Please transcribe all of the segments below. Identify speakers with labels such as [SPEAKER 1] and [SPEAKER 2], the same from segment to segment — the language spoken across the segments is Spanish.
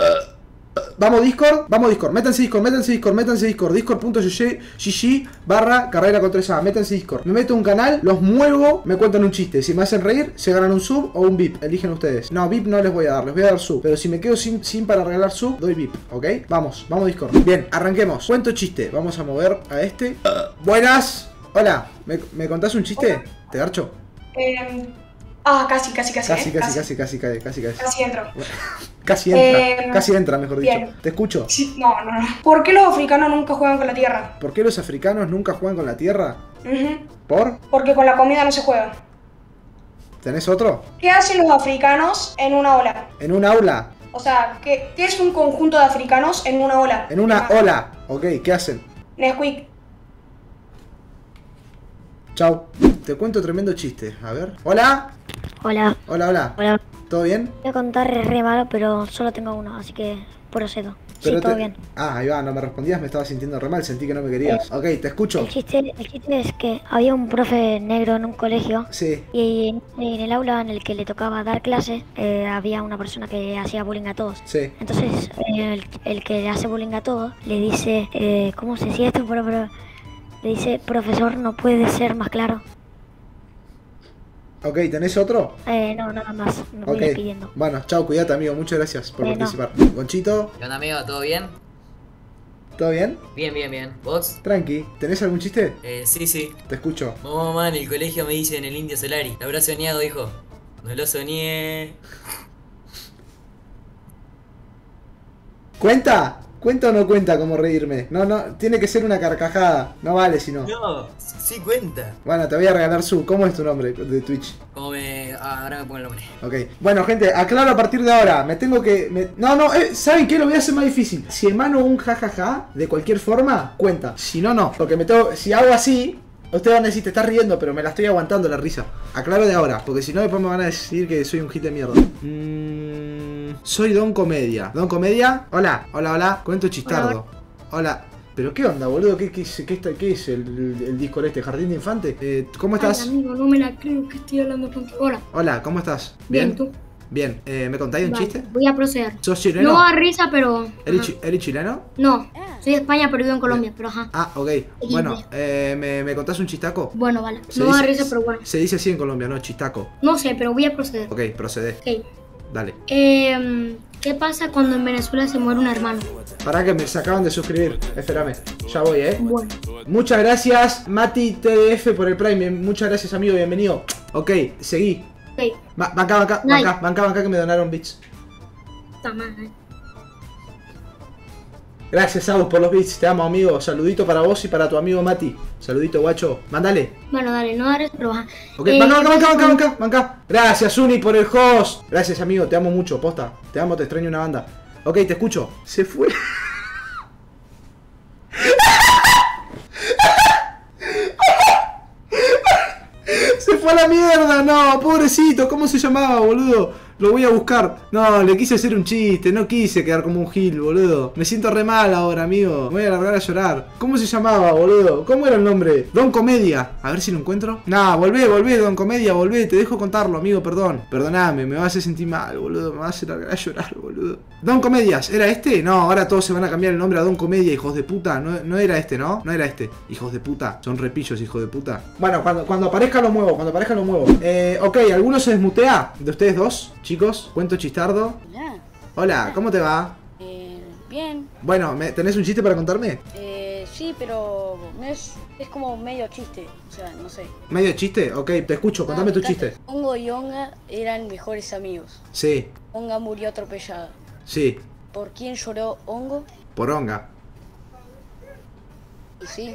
[SPEAKER 1] Vamos Discord, métanse Discord, discord.gg/carrera con 3A, métanse Discord. Me meto a un canal, los muevo, me cuentan un chiste. Si me hacen reír, se ganan un sub o un VIP, eligen ustedes. No, VIP no les voy a dar, les voy a dar sub. Pero si me quedo sin para regalar sub, doy VIP, ¿ok? Vamos Discord. Bien, arranquemos. Cuento chiste, vamos a mover a este. Buenas. Hola, ¿me contás un chiste?
[SPEAKER 2] Hola.
[SPEAKER 1] ¿Te garcho?
[SPEAKER 2] Casi. Casi entro.
[SPEAKER 1] Casi entra, mejor dicho.
[SPEAKER 2] Bien.
[SPEAKER 1] ¿Te escucho?
[SPEAKER 2] Sí, no. ¿Por qué los africanos nunca juegan con la tierra?
[SPEAKER 1] ¿Por qué los africanos nunca juegan con la tierra? ¿Por?
[SPEAKER 2] Porque con la comida no se juega.
[SPEAKER 1] ¿Tenés otro?
[SPEAKER 2] ¿Qué hacen los africanos en una ola?
[SPEAKER 1] ¿En un aula?
[SPEAKER 2] O sea, ¿qué es un conjunto de africanos en una ola?
[SPEAKER 1] En una ola. Ok, ¿qué hacen?
[SPEAKER 2] Nesquik.
[SPEAKER 1] Chau. Te cuento tremendo chiste. A ver. ¿Hola?
[SPEAKER 3] Hola.
[SPEAKER 1] Hola. ¿Todo bien?
[SPEAKER 3] Voy a contar re malo, pero solo tengo uno, así que procedo.
[SPEAKER 1] Pero
[SPEAKER 3] sí, todo bien.
[SPEAKER 1] Ah, ahí va, no me respondías, me estaba sintiendo re mal, sentí que no me querías. Ok, te escucho.
[SPEAKER 3] El chiste es que había un profe negro en un colegio.
[SPEAKER 1] Sí.
[SPEAKER 3] Y en el aula en el que le tocaba dar clase, había una persona que hacía bullying a todos.
[SPEAKER 1] Sí.
[SPEAKER 3] Entonces, el que le hace bullying a todos, le dice, ¿cómo se decía esto? Pero, le dice, profesor, ¿no puede ser más claro?
[SPEAKER 1] Ok, ¿tenés otro?
[SPEAKER 3] No, nada más, me voy despidiendo.
[SPEAKER 1] Bueno, chao, cuídate amigo, muchas gracias por participar. Gonchito.
[SPEAKER 4] ¿Qué onda amigo? ¿Todo bien?
[SPEAKER 1] ¿Todo bien?
[SPEAKER 4] Bien. ¿Vos?
[SPEAKER 1] Tranqui. ¿Tenés algún chiste?
[SPEAKER 4] Sí.
[SPEAKER 1] Te escucho.
[SPEAKER 4] Mamá, en el colegio me dicen el indio Solari. Lo habrá soñado, hijo. No lo soñé.
[SPEAKER 1] ¿Cuenta? ¿Cuenta o no cuenta como reírme? No, tiene que ser una carcajada. No vale si no.
[SPEAKER 4] No, sí cuenta.
[SPEAKER 1] Bueno, te voy a regalar su. ¿Cómo es tu nombre de Twitch?
[SPEAKER 4] Ahora me pongo el nombre.
[SPEAKER 1] Ok. Bueno, gente, aclaro a partir de ahora. Me tengo que... ¿saben qué? Lo voy a hacer más difícil. Si emano un jajaja, de cualquier forma, cuenta. Si no, no. Porque si hago así... Ustedes van a decir, te estás riendo, pero me la estoy aguantando la risa. Aclaro de ahora, porque si no después me van a decir que soy un hit de mierda. Soy Don Comedia. ¿Don Comedia? Hola. Cuento chistardo. Hola. ¿Pero qué onda, boludo? ¿Qué es el disco este? ¿Jardín de infante? ¿Cómo estás?
[SPEAKER 5] Ay, amigo, no me la creo que estoy hablando contigo.
[SPEAKER 1] Hola, ¿cómo estás?
[SPEAKER 5] Bien, ¿tú?
[SPEAKER 1] Bien, ¿me contáis un chiste?
[SPEAKER 5] Voy a proceder.
[SPEAKER 1] ¿Sos chileno?
[SPEAKER 5] No da risa, pero...
[SPEAKER 1] ¿Eres chileno?
[SPEAKER 5] No, soy de España, pero vivo en Colombia, pero ajá.
[SPEAKER 1] Ah, ok. Bueno, ¿me contás un chistaco?
[SPEAKER 5] Bueno, vale. No da risa, pero bueno.
[SPEAKER 1] Se dice así en Colombia, ¿no? Chistaco.
[SPEAKER 5] No sé, pero voy a proceder.
[SPEAKER 1] Ok, procede.
[SPEAKER 5] Ok.
[SPEAKER 1] Dale.
[SPEAKER 5] ¿Qué pasa cuando en Venezuela se muere un hermano?
[SPEAKER 1] Pará que se acaban de suscribir. Espérame. Ya voy,
[SPEAKER 5] Bueno.
[SPEAKER 1] Muchas gracias, Mati TDF por el Prime. Muchas gracias, amigo. Bienvenido. Ok, seguí.
[SPEAKER 5] Ok.
[SPEAKER 1] Banca que me donaron bits.
[SPEAKER 5] Está mal,
[SPEAKER 1] Gracias, Agus, por los bits. Te amo, amigo. Saludito para vos y para tu amigo Mati. Saludito, guacho. Mándale.
[SPEAKER 5] Bueno, dale, no da risa, pero ajá.
[SPEAKER 1] Ok, banca. Gracias, Uni, por el host. Gracias, amigo. Te amo mucho, posta. Te amo, te extraño una banda. Ok, te escucho. Se fue. Se fue a la mierda, no, pobrecito, ¿cómo se llamaba, boludo? Lo voy a buscar. No, le quise hacer un chiste, no quise quedar como un gil, boludo. Me siento re mal ahora, amigo. Me voy a largar a llorar. ¿Cómo se llamaba, boludo? ¿Cómo era el nombre? Don Comedia. A ver si lo encuentro. Nah, volvé, Don Comedia, volvé. Te dejo contarlo, amigo, perdón. Perdóname, me vas a hacer sentir mal, boludo. Me vas a hacer largar a llorar, boludo. Don Comedias, ¿era este? No, ahora todos se van a cambiar el nombre a Don Comedia, hijos de puta. No era este, ¿no? No era este. Hijos de puta. Son repillos, hijos de puta. Bueno, cuando aparezca lo muevo, ok, ¿alguno se desmutea de ustedes dos? Chicos, cuento chistardo. Hola, ¿cómo te va?
[SPEAKER 6] Bien.
[SPEAKER 1] Bueno, ¿tenés un chiste para contarme?
[SPEAKER 6] Sí, pero es como medio chiste, o sea, no sé.
[SPEAKER 1] ¿Medio chiste? Ok, te escucho, contame tu chiste.
[SPEAKER 6] Hongo y Onga eran mejores amigos.
[SPEAKER 1] Sí.
[SPEAKER 6] Onga murió atropellada.
[SPEAKER 1] Sí.
[SPEAKER 6] ¿Por quién lloró Hongo?
[SPEAKER 1] Por Onga.
[SPEAKER 6] Y sí.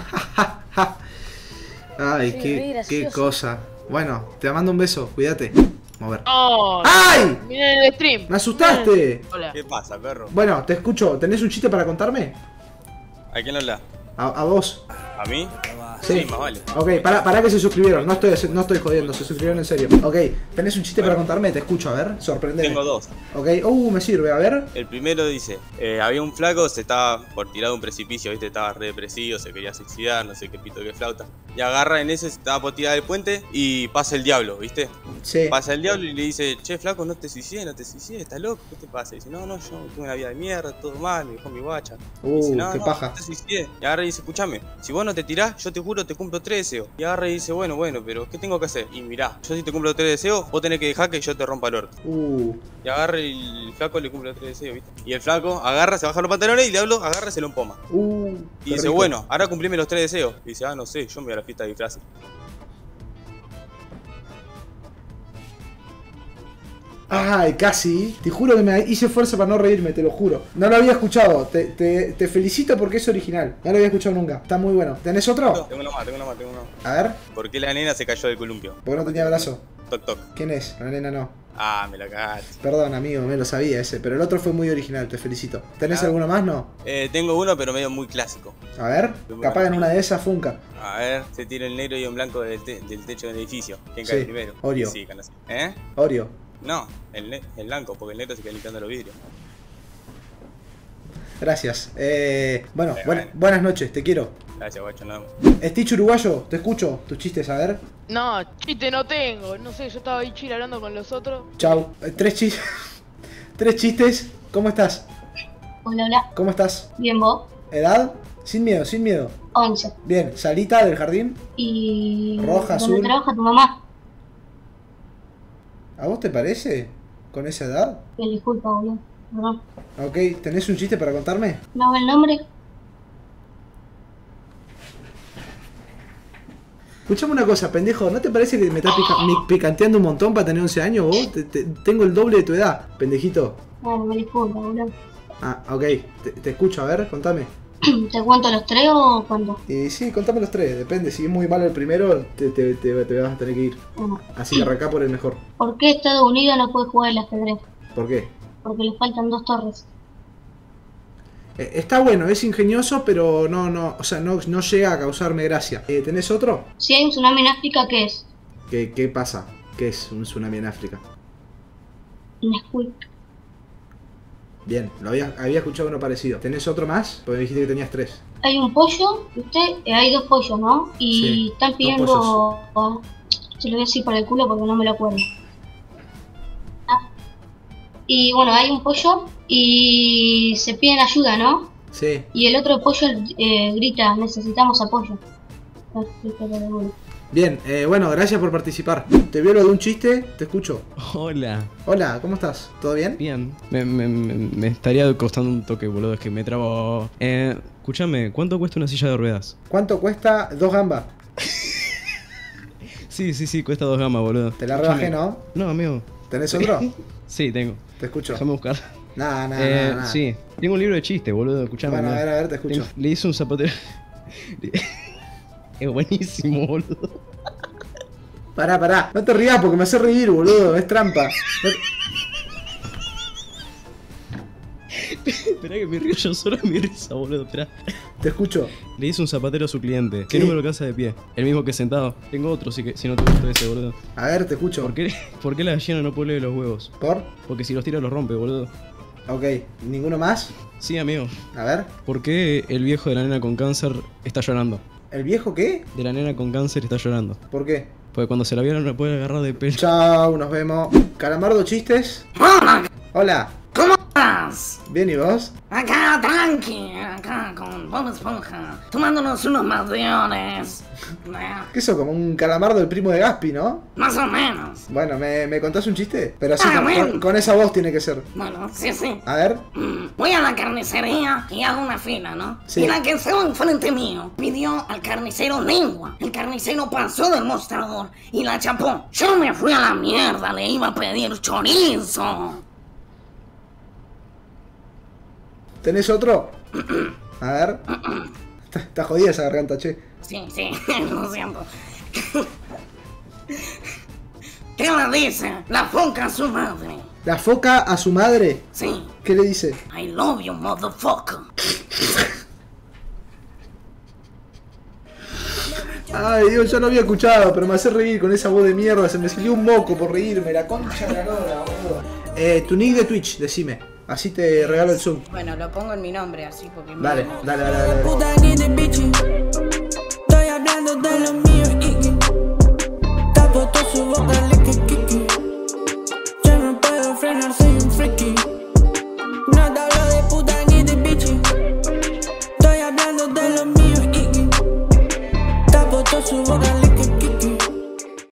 [SPEAKER 1] Ay,
[SPEAKER 6] Sí,
[SPEAKER 1] qué cosa. Bueno, te mando un beso, cuídate. Vamos a ver.
[SPEAKER 7] Oh,
[SPEAKER 1] ¡Ay!
[SPEAKER 7] Miren el stream.
[SPEAKER 1] ¡Me asustaste!
[SPEAKER 7] Hola.
[SPEAKER 8] ¿Qué pasa, perro?
[SPEAKER 1] Bueno, te escucho. ¿Tenés un chiste para contarme?
[SPEAKER 8] ¿A quién habla?
[SPEAKER 1] A vos.
[SPEAKER 8] ¿A mí?
[SPEAKER 1] Sí.
[SPEAKER 8] Más vale.
[SPEAKER 1] Ok, para que se suscribieron. No estoy jodiendo, se suscribieron en serio. Ok, ¿tenés un chiste para contarme? Te escucho, a ver. Sorprendeme.
[SPEAKER 8] Tengo dos.
[SPEAKER 1] Ok, me sirve, a ver.
[SPEAKER 8] El primero dice, había un flaco, se estaba por tirar de un precipicio, viste, estaba re depresivo, se quería suicidar, no sé qué pito qué flauta. y agarra en ese, estaba por tirar del puente y pasa el diablo, ¿viste?
[SPEAKER 1] Sí.
[SPEAKER 8] Pasa el diablo y le dice, che, flaco, no te suicides, estás loco, ¿qué te pasa? Y dice, no, yo tuve una vida de mierda, todo mal, me dejó mi guacha. Y dice,
[SPEAKER 1] Qué paja.
[SPEAKER 8] No te suicides. Y agarra y dice, escuchame, si vos no te tirás, yo te juro, te cumplo 3 deseos. Y agarra y dice, bueno, pero ¿qué tengo que hacer? Y mirá, yo si te cumplo 3 deseos, vos tenés que dejar que yo te rompa el orto. Y agarra y el flaco le cumple 3 deseos, ¿viste? Y el flaco agarra, se baja los pantalones y el diablo agarra y se lo empoma. Y dice, bueno, ahora cumplime los 3 deseos. Y dice, no sé, yo me voy a la fiesta de disfraces.
[SPEAKER 1] Ay, casi. Te juro que me hice fuerza para no reírme, te lo juro. No lo había escuchado. Te felicito porque es original. No lo había escuchado nunca. Está muy bueno. ¿Tenés otro?
[SPEAKER 8] No, tengo uno más.
[SPEAKER 1] A ver.
[SPEAKER 8] ¿Por qué la nena se cayó del columpio?
[SPEAKER 1] Porque no tenía brazo.
[SPEAKER 8] Toc toc.
[SPEAKER 1] ¿Quién es? La nena no.
[SPEAKER 8] Ah, me la cagaste.
[SPEAKER 1] Perdón, amigo, me lo sabía ese. Pero el otro fue muy original, te felicito. ¿Tenés alguno más, no?
[SPEAKER 8] Tengo uno, pero medio muy clásico.
[SPEAKER 1] A ver. Capaz en una de esas funca.
[SPEAKER 8] A ver, se tira el negro y un blanco del techo del edificio. ¿Quién cae primero?
[SPEAKER 1] Oreo.
[SPEAKER 8] Sí,
[SPEAKER 1] Oreo.
[SPEAKER 8] No, el blanco, porque el negro se queda limpiando los vidrios.
[SPEAKER 1] Gracias. Bueno, buenas noches, te quiero.
[SPEAKER 8] Gracias, guacho, nada más.
[SPEAKER 1] Stitch uruguayo, te escucho. Tus chistes, a ver.
[SPEAKER 7] No, chiste no tengo. No sé, yo estaba ahí chill hablando con los otros.
[SPEAKER 1] Chau. 3 chistes. 3 chistes. ¿Cómo estás?
[SPEAKER 5] Hola.
[SPEAKER 1] ¿Cómo estás?
[SPEAKER 5] Bien, ¿vos?
[SPEAKER 1] ¿Edad? Sin miedo.
[SPEAKER 5] 11.
[SPEAKER 1] Bien, salita del jardín.
[SPEAKER 5] Y...
[SPEAKER 1] Roja, azul.
[SPEAKER 5] ¿Dónde trabaja tu mamá?
[SPEAKER 1] ¿A vos te parece? ¿Con esa edad?
[SPEAKER 5] Disculpa, boludo. Perdón.
[SPEAKER 1] Ok, ¿tenés un chiste para contarme?
[SPEAKER 5] ¿No ve el nombre?
[SPEAKER 1] Escuchame una cosa, pendejo, ¿no te parece que me estás picanteando un montón para tener 11 años vos? Tengo el doble de tu edad, pendejito.
[SPEAKER 5] Bueno, me disculpa, boludo.
[SPEAKER 1] Ah, ok, te escucho, a ver, contame.
[SPEAKER 5] ¿Te cuento los 3 o cuánto?
[SPEAKER 1] Sí, contame los 3, depende, si es muy malo el primero, te vas a tener que ir.
[SPEAKER 5] Bueno.
[SPEAKER 1] Así que arrancá por el mejor.
[SPEAKER 5] ¿Por qué Estados Unidos no puede jugar el ajedrez?
[SPEAKER 1] ¿Por qué?
[SPEAKER 5] Porque le faltan 2 torres.
[SPEAKER 1] Está bueno, es ingenioso, pero no llega a causarme gracia. ¿Tenés otro?
[SPEAKER 5] Si hay un tsunami en África, ¿qué es?
[SPEAKER 1] ¿Qué pasa? ¿Qué es un tsunami en África?
[SPEAKER 5] Nesquik.
[SPEAKER 1] Bien, había escuchado uno parecido. ¿Tenés otro más? Porque me dijiste que tenías 3.
[SPEAKER 5] Hay un pollo, ¿viste? Hay 2 pollos, ¿no? Y
[SPEAKER 1] sí,
[SPEAKER 5] están pidiendo... Se lo voy a decir para el culo porque no me lo acuerdo. Y bueno, hay un pollo y se piden ayuda, ¿no?
[SPEAKER 1] Sí.
[SPEAKER 5] Y el otro pollo grita, necesitamos apoyo.
[SPEAKER 1] Bien, bueno, gracias por participar. ¿Te vio lo de un chiste? Te escucho.
[SPEAKER 9] Hola.
[SPEAKER 1] Hola, ¿cómo estás? ¿Todo bien?
[SPEAKER 9] Bien. Me estaría costando un toque, boludo, es que me trabo... escúchame, ¿cuánto cuesta una silla de ruedas?
[SPEAKER 1] ¿Cuánto cuesta 2 gambas?
[SPEAKER 9] Sí, cuesta 2 gambas, boludo.
[SPEAKER 1] Te la rebajé, ¿no?
[SPEAKER 9] No, amigo.
[SPEAKER 1] ¿Tenés otro?
[SPEAKER 9] Sí, tengo.
[SPEAKER 1] Te escucho.
[SPEAKER 9] Déjame buscar.
[SPEAKER 1] Nah.
[SPEAKER 9] Sí, tengo un libro de chistes, boludo, escuchame.
[SPEAKER 1] Bueno, a ver, te escucho.
[SPEAKER 9] Le hice un zapatero... Es buenísimo, boludo.
[SPEAKER 1] Pará. No te rías porque me hace reír, boludo. Es trampa.
[SPEAKER 9] Esperá que me río yo solo de mi risa, boludo. Esperá.
[SPEAKER 1] Te escucho.
[SPEAKER 9] Le hice un zapatero a su cliente. ¿Qué
[SPEAKER 1] Sí.
[SPEAKER 9] número calza de pie? El mismo que sentado. Tengo otro si no te gusta ese, boludo.
[SPEAKER 1] A ver, te escucho.
[SPEAKER 9] ¿Por qué la gallina no puede los huevos?
[SPEAKER 1] ¿Por?
[SPEAKER 9] Porque si los tira los rompe, boludo.
[SPEAKER 1] Ok. ¿Ninguno más?
[SPEAKER 9] Sí, amigo.
[SPEAKER 1] A ver.
[SPEAKER 9] ¿Por qué el viejo de la nena con cáncer está llorando?
[SPEAKER 1] ¿El viejo qué?
[SPEAKER 9] De la nena con cáncer está llorando.
[SPEAKER 1] ¿Por qué?
[SPEAKER 9] Porque cuando se la vieron no puede agarrar de pelo.
[SPEAKER 1] Chao, nos vemos. Calamardo, chistes. Hola.
[SPEAKER 10] ¿Cómo estás?
[SPEAKER 1] Bien, ¿y vos?
[SPEAKER 10] Acá, tranqui, acá con Bob Esponja, tomándonos unos madriones.
[SPEAKER 1] ¿Qué eso? Como un calamardo del primo de Gaspi, ¿no?
[SPEAKER 10] Más o menos.
[SPEAKER 1] Bueno, ¿me contás un chiste? Pero así,
[SPEAKER 10] bueno.
[SPEAKER 1] con esa voz tiene que ser.
[SPEAKER 10] Bueno, sí.
[SPEAKER 1] A ver.
[SPEAKER 10] Voy a la carnicería y hago una fila, ¿no?
[SPEAKER 1] Sí.
[SPEAKER 10] Y la que estaba enfrente mío pidió al carnicero lengua. El carnicero pasó del mostrador y la chapó. Yo me fui a la mierda, le iba a pedir chorizo.
[SPEAKER 1] ¿Tenés otro? A ver. Está jodida esa garganta, che.
[SPEAKER 10] Sí, lo siento. ¿Qué le dice la foca a su madre?
[SPEAKER 1] ¿La foca a su madre?
[SPEAKER 10] Sí.
[SPEAKER 1] ¿Qué le dice?
[SPEAKER 10] I love you, motherfucker.
[SPEAKER 1] Ay, Dios, yo no había escuchado, pero me hace reír con esa voz de mierda. Se me salió un moco por reírme, la concha de la lora, boludo. Tu nick de Twitch, decime. Así te regalo el Zoom.
[SPEAKER 11] Bueno, lo pongo en mi nombre, así porque...
[SPEAKER 1] Dale.
[SPEAKER 12] Estoy hablando de lo mío.
[SPEAKER 11] No te hablo de puta ni de bichi. Estoy hablando de lo mío, Iggy. Tapo toda su boca.